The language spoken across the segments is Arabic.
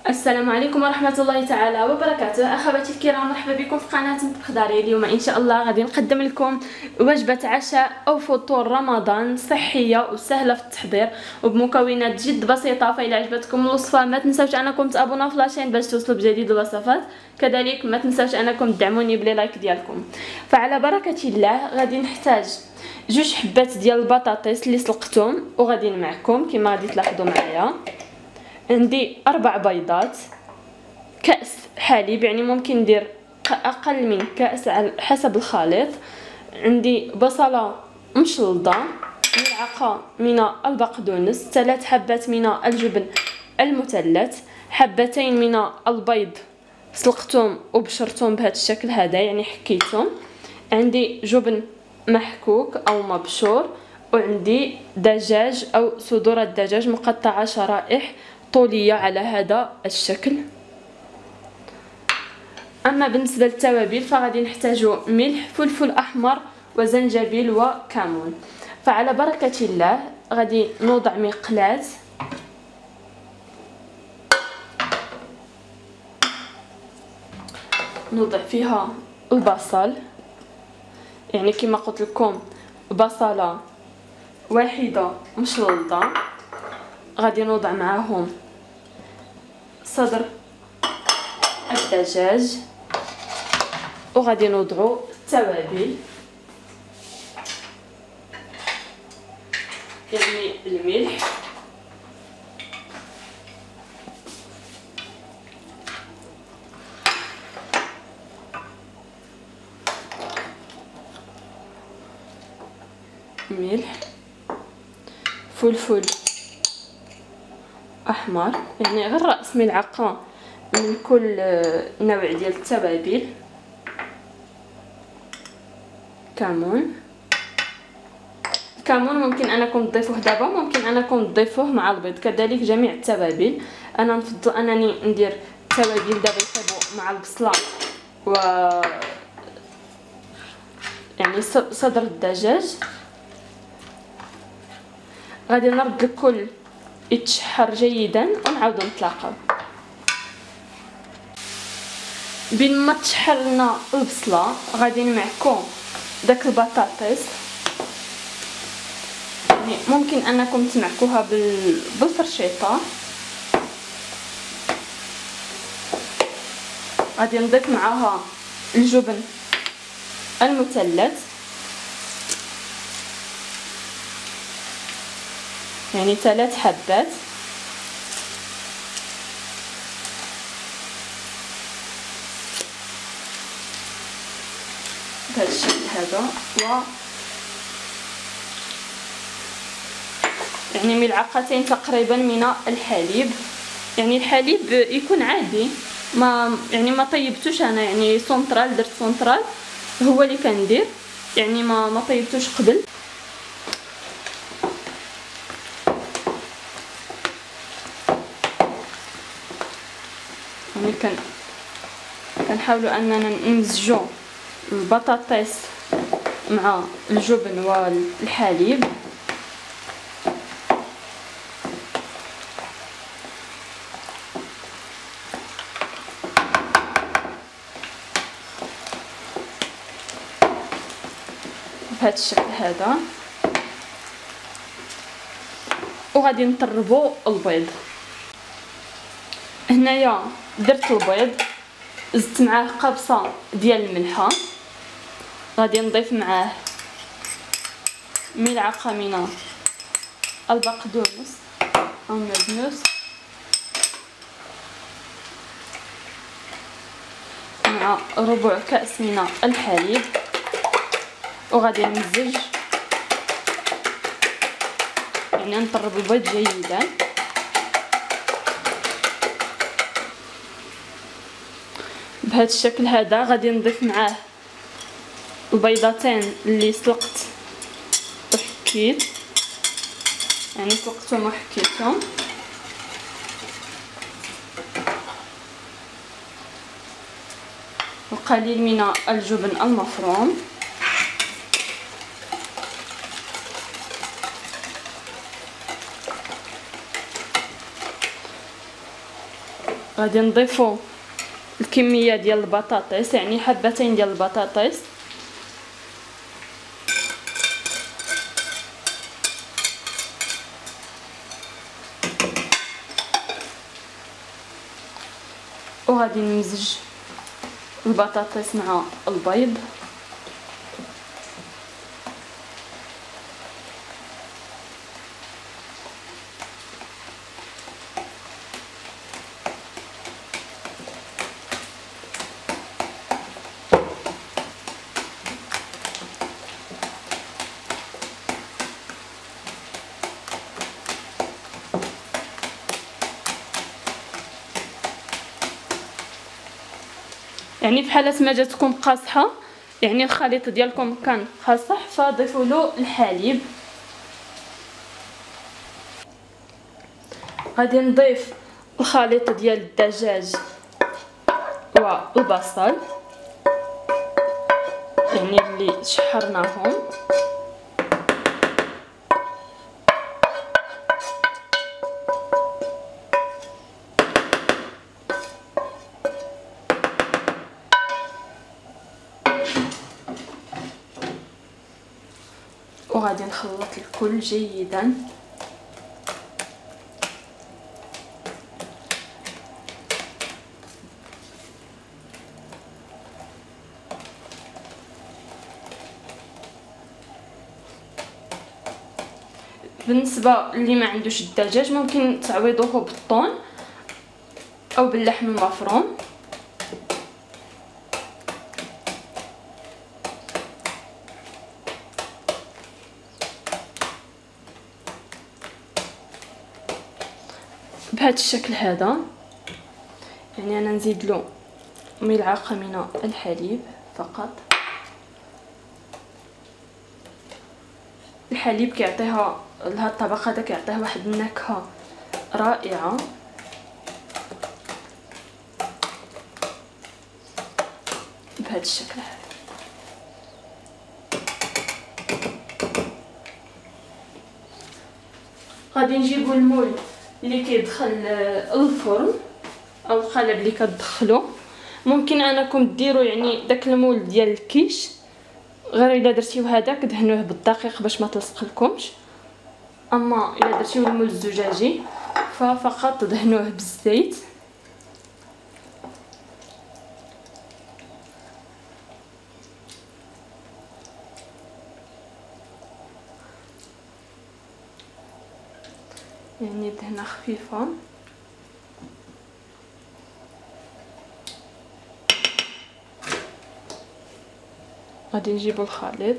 السلام عليكم ورحمة الله تعالى وبركاته. أخواتي الكرام، مرحبا بكم في قناة مطبخ داري. اليوم إن شاء الله غادي نقدم لكم وجبة عشاء أو فطور رمضان صحية وسهلة في التحضير وبمكونات جد بسيطة. فإذا عجبتكم الوصفة ما تنسوش أنكم تابوناو في لاشين باش توصلوا بجديد الوصفات. كذلك ما تنسوش أنكم تدعموني بلي لايك ديالكم. فعلى بركة الله غادي نحتاج 2 حبات ديال البطاطس اللي سلقتهم وغادي نمعكم كما غادي تلاحظوا معايا. عندي 4 بيضات، كأس حليب يعني ممكن ندير أقل من كأس على حسب الخليط. عندي بصلة مشلضة، ملعقة من البقدونس، 3 حبات من الجبن المثلث، حبتين من البيض سلقتهم وبشرتهم بهذا الشكل هذا يعني حكيتهم. عندي جبن محكوك أو مبشور، وعندي دجاج أو صدور الدجاج مقطعة شرائح طولية على هذا الشكل. أما بالنسبة للتوابل فغادي نحتاجو ملح، فلفل أحمر وزنجبيل وكمون. فعلى بركة الله غادي نوضع مقلاة نوضع فيها البصل، يعني كما قلت لكم بصلة واحدة مشلضة. غادي نوضع معاهم صدر الدجاج وغادي نوضعوا التوابل يعني الملح، فلفل احمر يعني غير رأس ملعقة من كل نوع ديال التوابل، كمون ممكن انكم تضيفوه دابا، ممكن انكم تضيفوه مع البيض. كذلك جميع التوابل، انا نفضل انني ندير التوابل دابا يطيبوا مع البصله و يعني صدر الدجاج. غادي نرد الكل يتشحر جيدا ونعاودو نتلاقاو. بين ما تشحر لنا البصله غادي نمعكو داك البطاطس، يعني ممكن انكم تمعكوها بالفرشيطه. غادي نضيف معاها الجبن المثلث يعني 3 حبات، بهذا الشكل هذا، و يعني ملعقتين تقريبا من الحليب. يعني الحليب يكون عادي، ما طيبتوش انا، يعني سونطرال درت سونطرال هو اللي كندير، يعني ما طيبتوش قبل. يعني كنحاولوا اننا نمزجوا البطاطس مع الجبن والحليب. بهذا الشكل هذا، وغادي نطربوا البيض. هنايا درت البيض، زدت معاه قبصه ديال الملحه، غادي نضيف معاه ملعقه من البقدونس او المعدنوس مع ربع كأس من الحليب، وغادي نمزج يعني نطرب البيض جيدا. بهذا الشكل هذا غادي نضيف معاه البيضتين اللي سلقت وحكيت، يعني سلقتهم وحكيتهم، وقليل من الجبن المفروم. غادي نضيفو الكميه ديال البطاطس، يعني حبتين ديال البطاطس. وغادي نمزج البطاطس مع البيض. يعني في حالة ما جاتكم قاصحة، يعني الخليط ديالكم كان قاصح، فضيفوا له الحليب. غادي نضيف الخليط ديال الدجاج والبصل، يعني اللي شحرناهم. وغادي نخلط الكل جيدا. بالنسبه اللي ما عندوش الدجاج ممكن تعويضوه بالطون او باللحم المفروم. بهذا الشكل هذا. يعني انا نزيد له ملعقه من الحليب فقط. الحليب كيعطيها لهاد الطبق هذا، كيعطيه واحد النكهه رائعه. بهذا الشكل هذا. غادي نجيبو المول اللي كيدخل الفرن او القالب اللي كتدخلو. ممكن انكم ديروا يعني داك المول ديال الكيش، غير الا درتيو هذاك دهنوه بالدقيق باش ما تلصق لكمش. اما الا درتيو المول الزجاجي ففقط دهنوه بالزيت. يعني دهنه خفيفه. غادي نجيبو الخليط.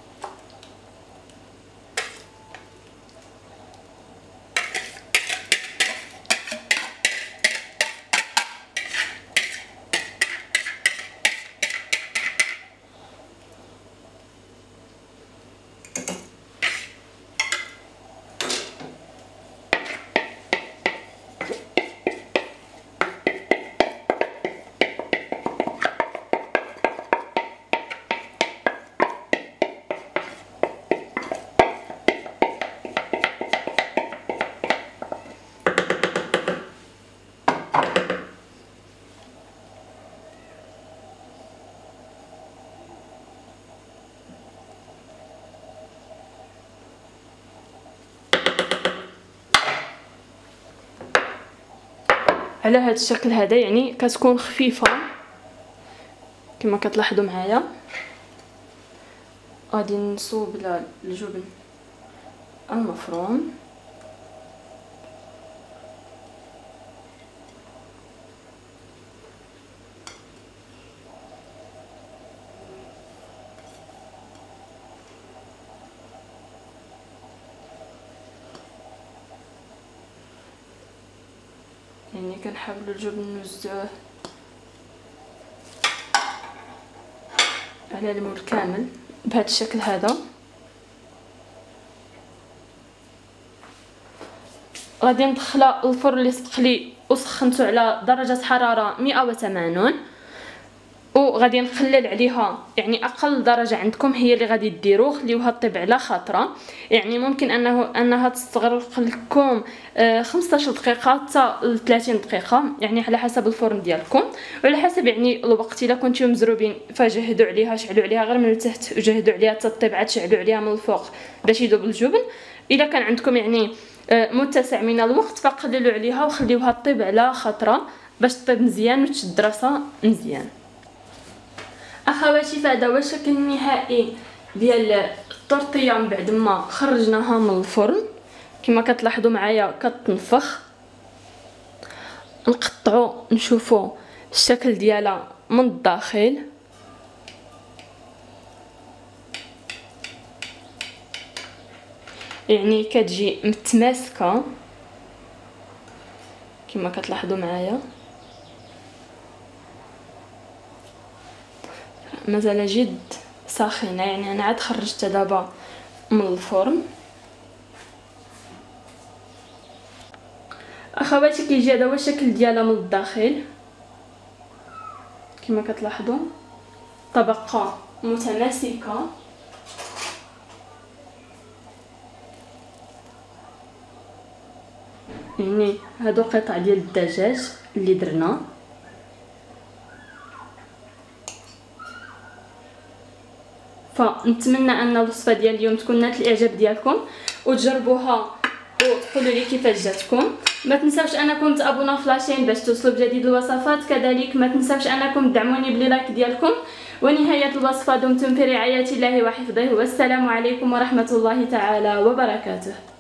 على هذا الشكل هذا، يعني كتكون خفيفه كما كتلاحظوا معايا. غادي نصوب الجبن المفروم. يعني كنحاولوا الجبن نوزعوه على المول كامل بهذا الشكل هذا. غادي ندخلها الفرن اللي سبق لي وسخنته على درجه حراره 180، وغادي نقلل عليها، يعني اقل درجه عندكم هي اللي غادي ديروه، خليوها طيب على خاطره. يعني ممكن انها تستغرق لكم 15 دقيقه حتى 30 دقيقه، يعني على حسب الفرن ديالكم وعلى حسب يعني الوقت. الا كنتو مزروبين فجهدوا عليها، شعلوا عليها غير من التحت وجهدوا عليها حتى طيب، عاد شعلوا عليها من الفوق باش يذوب الجبن. الا كان عندكم يعني متسع من الوقت فقللوا عليها وخليوها طيب على خاطره باش طيب مزيان وتشد راسها مزيان. اخواتي فهذا هو الشكل النهائي ديال الطورطيه من بعد ما خرجناها من الفرن. كما كتلاحظوا معايا كتنفخ. نقطعوا نشوفوا الشكل ديالها من الداخل. يعني كتجي متماسكه كما كتلاحظوا معايا. مازال جد ساخنه، يعني انا عاد خرجتها دابا من الفرن. اخواتي كيجي هذا هو الشكل ديالها من الداخل كما كتلاحظوا، طبقه متماسكه. يعني هادو قطع ديال الدجاج اللي درنا. فنتمنى ان الوصفه ديال اليوم تكون نالت الاعجاب ديالكم وتجربوها وتقولوا لي كيفاش جاتكم. ما تنساوش انكم تابوناو في لاشين باش توصلوا بجديد الوصفات. كذلك ما تنساوش انكم تدعموني بلايك ديالكم. ونهايه الوصفه دمتم في رعايه الله وحفظه، والسلام عليكم ورحمه الله تعالى وبركاته.